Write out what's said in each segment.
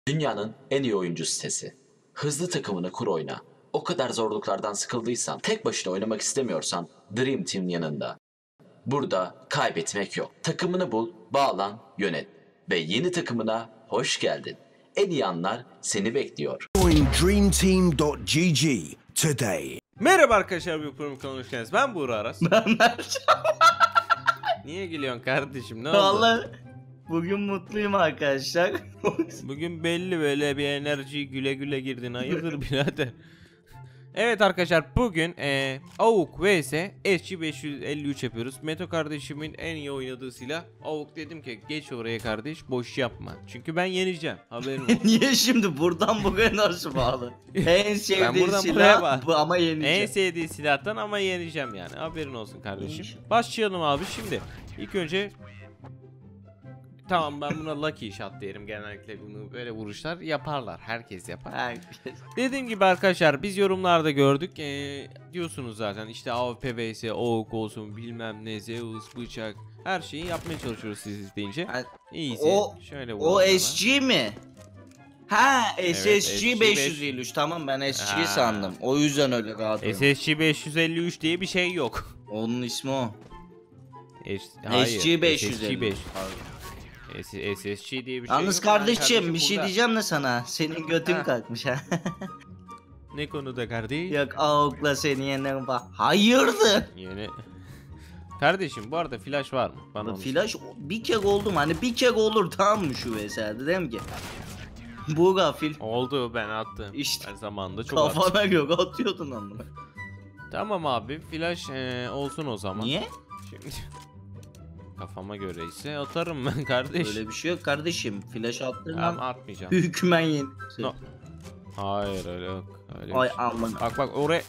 Dünyanın en iyi oyuncu sitesi. Hızlı takımını kur oyna. O kadar zorluklardan sıkıldıysan, tek başına oynamak istemiyorsan Dream Team yanında. Burada kaybetmek yok. Takımını bul, bağlan, yönet. Ve yeni takımına hoş geldin. En iyi anlar seni bekliyor. Join dreamteam.gg today. Merhaba arkadaşlar, bir program kanalına hoş geldiniz. Ben Buğra Aras. Ben Mert. Niye gülüyorsun kardeşim, ne oldu? Vallahi bugün mutluyum arkadaşlar. Bugün belli böyle bir enerji, güle güle girdin, hayırdır birader. Evet arkadaşlar, bugün AUK vs SG553 yapıyoruz. Meto kardeşimin en iyi oynadığı silah AUK. Dedim ki geç oraya kardeş, boş yapma. Çünkü ben yeneceğim, haberin olsun. Niye şimdi buradan buraya nasıl bağlı? En sevdiği buradan buraya silah bağlı. bu ama En yeneceğim. sevdiği silahtan ama yeneceğim yani, haberin olsun kardeşim. İnşallah. Başlayalım abi şimdi. İlk önce tamam, ben buna lucky shot derim, genellikle bunu böyle vuruşlar yaparlar, herkes yapar. Herkes. Dediğim gibi arkadaşlar, biz yorumlarda gördük, diyorsunuz zaten işte AWP vs AUK olsun, bilmem ne, Zeus, bıçak, her şeyi yapmaya çalışıyoruz siz izleyince. İyice şöyle O vuralım hemen. SG mi? Ha, SSG SSG 553. Tamam, ben SG Ha. sandım. O yüzden öyle rahat oynadım. SSG 553 diye bir şey yok. Onun ismi o. Hayır, SG 550. SSG 5. SSG diye bir şey Yalnız yok. kardeşim bir şey burada. diyeceğim de sana. Senin götün Ha. kalkmış ha. Ne konuda kardeş? Yok, AUK'la seni yenerim bak. Hayırdır? Yeni. Kardeşim bu arada flash var mı? Bana onu Flash bir kere oldu mu? Hani bir kere olur, tamam mı şu veselde, değil mi ki? Bu gafil oldu, ben attım. İşte. Ben zamanında çok attım. kafana göre atıyordun onu. Tamam abi, flash olsun o zaman. Niye? Şimdi kafama göre ise atarım ben kardeş. Öyle bir şey yok kardeşim. Flash attığın Tamam, an atmayacağım. hükmen yen. No. Hayır, öyle yok. Öyle bir Ay şey. aman. Bak oraya.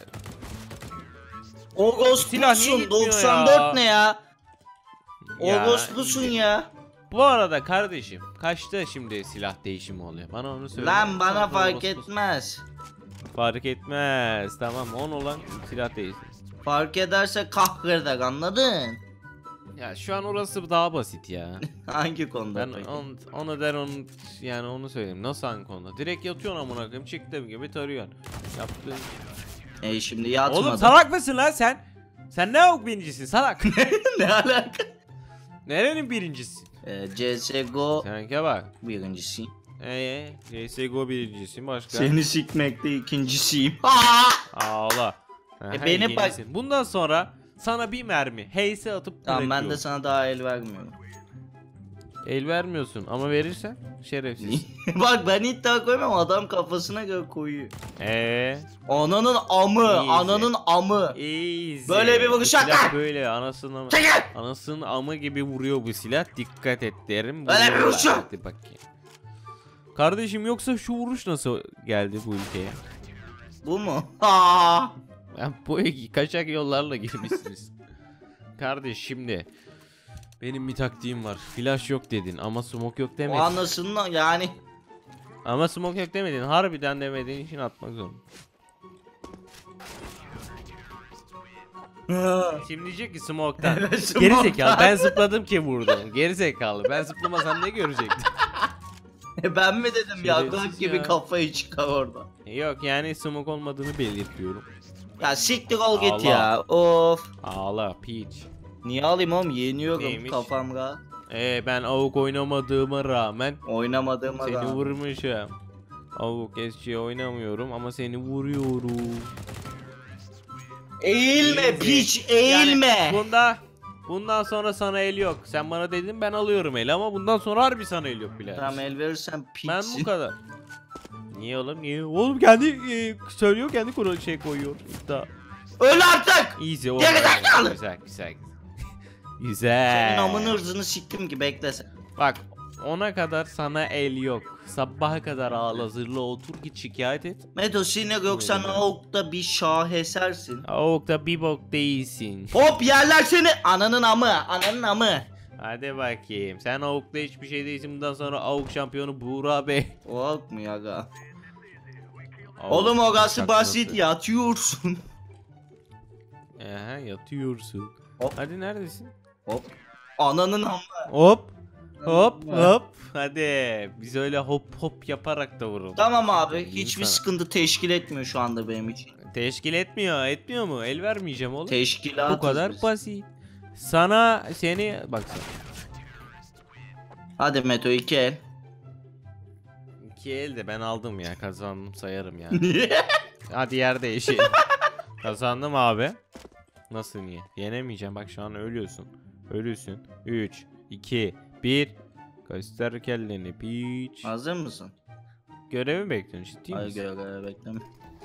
Silah niye Ogospusun gitmiyor 94 ya? ne ya? Ya, Ogospusun iyice. ya. Bu arada kardeşim, kaçta şimdi silah değişimi oluyor? Bana onu söyle. Lan bana Sonra fark orospusun. etmez. Fark etmez. Tamam, 10 olan silah değişir. Fark ederse kahreder, anladın? Ya şu an orası daha basit ya. Hangi konuda Ben peki? onu der, onu yani onu söyleyeyim. Nasıl hangi konuda? Direkt yatıyorsun amına koyayım, çıktığım gibi tarıyorsun. Yaptığın. Şimdi yatmadım. Oğlum salak mısın lan sen? Sen ne ok birincisin salak? Ne alaka? Nerenin birincisi? CSGO Seninki bak. birincisi. CSGO birincisin, başka? Seni sikmekte ikincisiyim. Ağla. Aha, beni bak- yenisin. Bundan sonra sana bir mermi heyse atıp Tamam, ben de bırakıyorum. sana daha el vermiyorum. El vermiyorsun ama verirsen şerefsiz. Bak, ben iddia koymam, adam kafasına göre koyuyor. Ananın amı, Easy. ananın amı. Easy. Böyle bir Bu vuruş silah yok. böyle anasını Çekil! anasının amı gibi vuruyor bu silah. Dikkat et derim. Böyle bir Vuruyorlar. vuruş yok. Hadi bakayım. Kardeşim, yoksa şu vuruş nasıl geldi bu ülkeye? Bu mu? Aa! Ya bu kaçak yollarla girmişsiniz. Kardeş şimdi benim bir taktiğim var. Flash yok dedin ama smoke yok O demedin. anasından yani. Ama smoke yok demedin. Harbiden demediğin için atmak zorunda. Şimdi diyecek ki smoke'tan. Evet, smoke'tan. Geri zekalı, ben zıpladım ki vurdum. Geri zekalı, ben zıplamasam ne görecektin? Ben mi dedim ya, Şerefsiz gök gibi ya. kafayı çıkar orada. Yok yani, smoke olmadığını belirtiyorum. Ya siktir ol git Allah. ya. Of. Ağla peach. Niye alayım oğlum, yeniyorum Neymiş? kafam rahat. Ben AUK oynamadığıma rağmen Oynamadığıma seni da. vurmuşum. AUK SC oynamıyorum ama seni vuruyorum. Eğilme Easy. piç, eğilme. Yani bundan sonra sana el yok. Sen bana dedin, ben alıyorum el, ama bundan sonra harbi sana el yok bile. Tamam, el verirsen Ben piçsin. bu kadar. Niye oğlum, niye? Oğlum kendi söylüyor, kendi şey koyuyor. İddia. Öl artık. Easy oğlum. Geri zekalı. Güzel güzel. Güzel. Senin amını hırzını siktim ki, beklese. Bak, ona kadar sana el yok. Sabaha kadar ağla zırla, otur git şikayet et. Meto sinir yok, sen AUK'ta bir şahesersin. AUK'ta bir bok değilsin. Hop yerler seni. Ananın amı, ananın amı. Hadi bakayım. Sen AUK'ta hiçbir şey değilsin. Bundan sonra AUK şampiyonu Buğra Bey. O AUK mu ya ga? AUK Oğlum orası şampiyonu. basit, yatıyorsun. Aha, yatıyorsun. Hop. Hadi neredesin? Hop. Ananın amı. Hop. Hop hop. Hadi. Biz öyle hop hop yaparak da vuralım. Tamam abi. Hiçbir sana. sıkıntı teşkil etmiyor şu anda benim için. Teşkil etmiyor. Etmiyor mu? El vermeyeceğim oğlum. Teşkilat. Bu kadar basit. Sana seni baksana. Hadi Meto 2 el. 2 el de ben aldım ya. Kazandım sayarım ya. Hadi yer değişelim. Kazandım abi. Nasıl niye? Yenemeyeceğim. Bak şu an ölüyorsun. Ölüsün. 3, 2, 1. Göster kelleni piç. Hazır mısın? Görevi mi bekliyorsun? Ciddi Hayır misin? göre bekleme.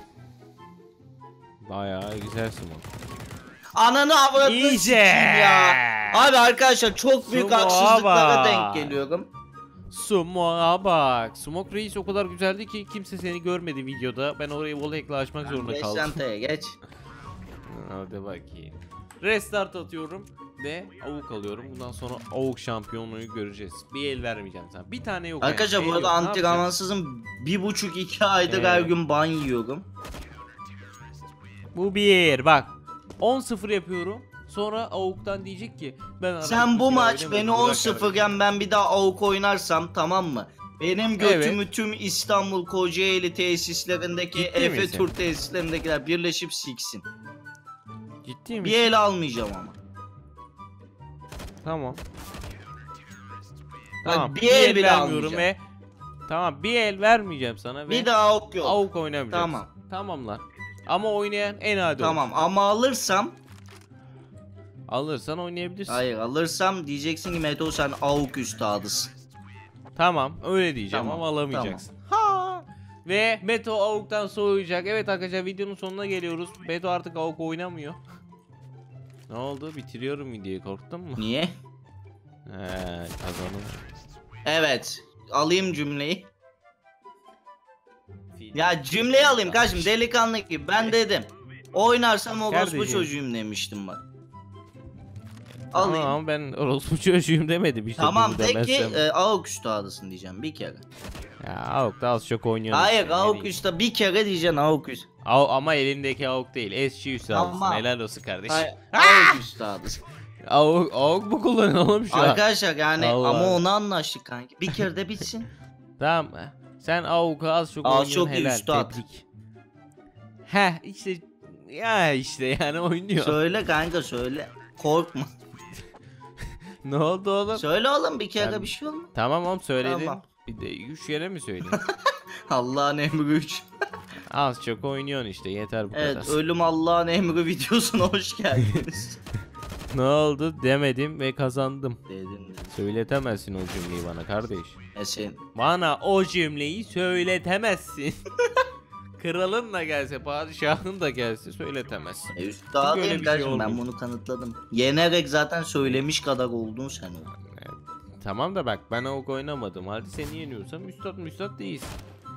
Bayağı güzel sumo. Ananı avradını İyice. sikeyim ya. Abi arkadaşlar çok büyük Sumo haksızlıklara bak. denk geliyorum. Sumo'a bak. Smoke Reis o kadar güzeldi ki kimse seni görmedi videoda. Ben orayı wallhack'le açmak zorunda kaldım. Beşlenteye geç. Hadi bakayım. Restart atıyorum ve avuk alıyorum. Bundan sonra avuk şampiyonluğu göreceğiz. Bir el vermeyeceğim sana. Bir tane yok. Arkadaşlar yani. bu El arada yok. Ne yapacağım? antrenmansızım 1,5-2 aydır her gün ban yiyorum. Bu bir bak. 10-0 yapıyorum. Sonra avuktan diyecek ki ben artık Sen bu silah maç oynamıyorum, beni bırak 10-0 kardeşim. iken ben bir daha AUK oynarsam tamam mı? Benim götümü Evet. tüm İstanbul Kocaeli tesislerindeki Ciddi Efe misin? Tur tesislerindekiler birleşip siksin. Ciddi Bir misin? el almayacağım ama. Tamam. Bak, Tamam. bir el bile vermiyorum almayacağım. ve tamam bir el vermeyeceğim sana ve Bir daha AUK yok. avuk oynamayacağız. Tamam. Tamam lan. Ama oynayan en adi olur. Tamam ama alırsam Alırsan oynayabilirsin. hayır alırsam diyeceksin ki Meto sen AUK üstadısın. Tamam öyle diyeceğim Tamam, ama alamayacaksın. Ha! Ve Meto avuktan soğuyacak. Evet arkadaşlar videonun sonuna geliyoruz. Meto artık avuk oynamıyor. Ne oldu? Bitiriyorum videoyu. Korktun mu? Niye? Kazandım. Evet. Alayım cümleyi. Ya cümleyi alayım kardeşim delikanlı gibi ben dedim. Oynarsam orospu Kardeşim. çocuğum demiştim bak. Alayım. Tamam ben orospu çocuğum demedim işte. Tamam bunu de ki demezsem. AUK üstadısın diyeceğim bir kere. Ya avuk da az çok oynuyor. Hayır AUK üstad bir kere diyeceksin AUK üstad. Ama elindeki avuk değil. SG üstadısın. Tamam. Helal olsun kardeşim. Hayır AUK üstadısın. Avuk mu kullanıyorsun oğlum şu an? Arkadaşlar yani Allah. ama onu anlaştık kanki. Bir kere de bitsin. Tamam. Sen avuka az çok Az oynuyorsun çok iyi helal. üstad. Tebrik. Heh işte ya işte yani oynuyor. Söyle kanka söyle. Korkma. Ne oldu oğlum? Söyle oğlum bir kere Ben- bir şey olmaz. Tamam oğlum söyledin. Tamam. Bir de 3 kere mi söyledin? Allah'ın emri 3. Az çok oynuyorsun işte yeter bu Evet kadar. ölüm Allah'ın emri videosuna hoş geldiniz. Ne oldu demedim ve kazandım. Dedin. Söyletemezsin o cümleyi bana kardeş. Sen Bana o cümleyi söyletemezsin. Kralın da gelse, padişahın da gelse söyletemezsin. Çünkü öyle üstadıyım bir şey kardeşim ben olmuyor. bunu kanıtladım. Yenerek zaten söylemiş kadar oldun sen o. Tamam da bak ben avuk oynamadım. Hadi seni yeniyorsam müstat değilsin.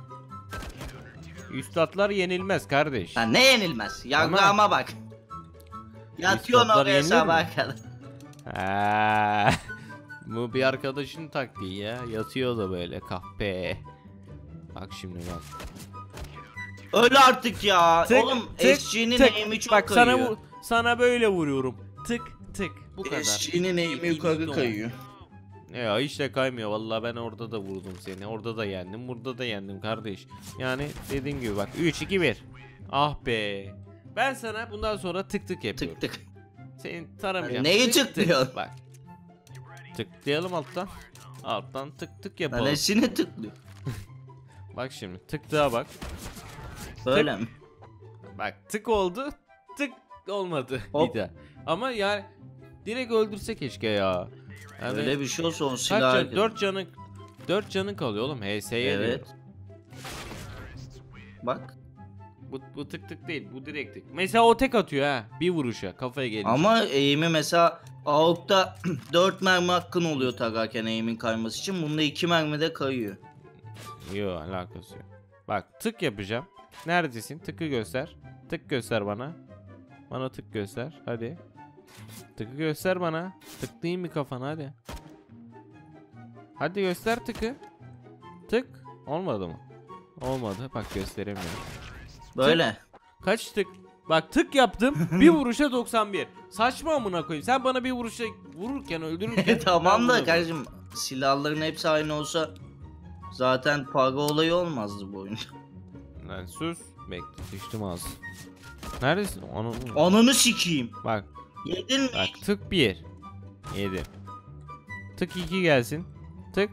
Üstatlar yenilmez kardeş. Ha ne yenilmez? Yargıma bak. Yatıyorsun Üstadlar oraya yenilir sabaha mi? kadar. Ha, bu bir arkadaşın taktiği ya. Yatıyor da böyle kahpe. Bak şimdi bak. Öl artık ya. Tık, Oğlum tık, SG'nin tık. aim'i çok Bak kayıyor. sana böyle vuruyorum. Tık tık. Bu kadar. SG'nin aim'i yukarı kayıyor. Ya hiç de kaymıyor vallahi ben orada da vurdum seni. Orada da yendim, burada da yendim kardeş. Yani dediğim gibi bak 3 2 1. Ah be. Ben sana bundan sonra tık tık yapıyorum. Tık tık. Seni taramayacağım. Neyi Tık tık. tıklıyorsun? Bak. Tıklayalım alttan. Alttan tık tık Lan yapalım. nesini tıklıyor? Bak şimdi tıklığa bak. Öyle mi? Bak tık oldu. Tık olmadı Hop. bir daha. Ama yani direkt öldürse keşke ya. Yani Öyle bir şey olsa o kaç silah... can, 4 canın kalıyor oğlum. HS'ye Evet. diyoruz. Bak. Bu tık tık değil. Bu direkt tık. Mesela o tek atıyor ha. Bir vuruşa kafaya gelince. Ama aim'i mesela AUK'ta 4 mermi hakkın oluyor takarken aim'in kayması için. Bunda 2 mermide kayıyor. Yok alakası yok. Bak tık yapacağım. Neredesin? Tıkı göster. Tık göster bana. Bana tık göster. Hadi. Tıkı göster bana. Tıklayayım bir kafana hadi. Hadi göster tıkı. Tık. Olmadı mı? Olmadı. Bak gösteremiyorum. Böyle. Kaç tık? Bak tık yaptım. Bir vuruşa 91. Saçma amına koyayım. Sen bana bir vuruşa vururken öldürürken. Tamam ben da bunu- kardeşim silahların hepsi aynı olsa zaten para olayı olmazdı bu oyunda. Lan sus. Bekle düştüm az. Neredesin? Onu. Ananı sikeyim. Bak. Yedin mi? Bak tık 1. 7. Tık 2 gelsin. Tık.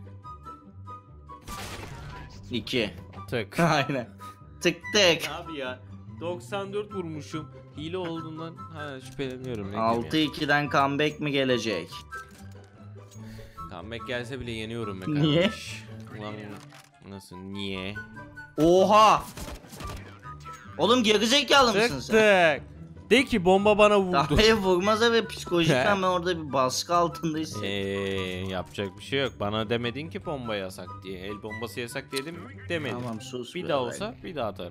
2. Tık. Aynen. Tık tık. Abi ya 94 vurmuşum. Hile olduğundan şüpheleniyorum. Ne diyeyim ya. 6-2'den comeback mi gelecek? Comeback gelse bile yeniyorum be Niye? kardeş. Ulan nasıl niye? Oha! Oğlum gerizekalı mısın Tık sen? tık. De ki bomba bana vurdu. Daha vurmaza ve psikolojikten ben orada bir baskı altında hissediyorum. Yapacak bir şey yok. Bana demedin ki bomba yasak diye. El bombası yasak dedim demedim. Tamam sus. Bir be daha lan. olsa bir daha atarım.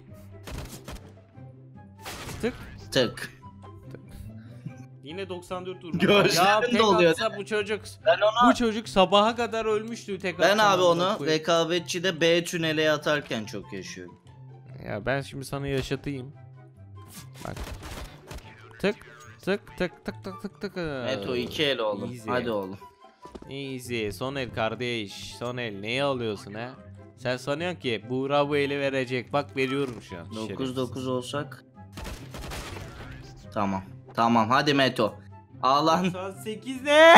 Tık. Tık. Yine 94 vurmuş. Gözlerim Ya tek doluyor. atsa bu çocuk. Ben Bu çocuk sabaha kadar ölmüştü tek Ben atsa abi amına onu koyayım. rekabetçide B tünele yatarken çok yaşıyorum. Ya ben şimdi sana yaşatayım. Bak. Tık tık tık tık tık tık tık. Meto 2 el oğlum. Easy. Hadi oğlum. Easy. Son el kardeş. Son el. Neyi alıyorsun ha? Sen sanıyorsun ki Buğra bu eli verecek. Bak veriyorum şu an. 9-9 olsak. Tamam. Tamam hadi Meto. Ağlan. 98 ne?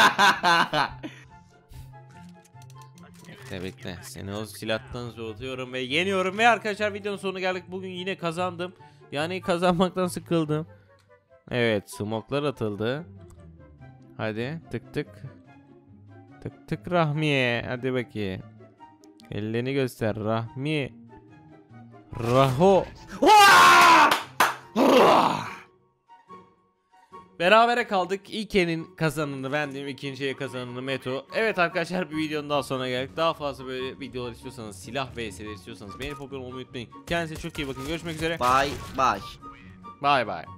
Bekle. Seni o silahtan soğutuyorum ve yeniyorum ve arkadaşlar videonun sonuna geldik. Bugün yine kazandım. Yani kazanmaktan sıkıldım. Evet, smoklar atıldı. Hadi tık tık. Tık tık Rahmiye. Hadi bakayım. Ellerini göster Rahmi. Raho. Berabere kaldık. İlkenin kazananı bendim. İkinciye kazananı Meto. Evet arkadaşlar bir videonun daha sonuna geldik. Daha fazla böyle videolar istiyorsanız, silah vs'leri istiyorsanız beğenip abone olmayı unutmayın. Kendinize çok iyi bakın. Görüşmek üzere. Bye bye. Bye bye.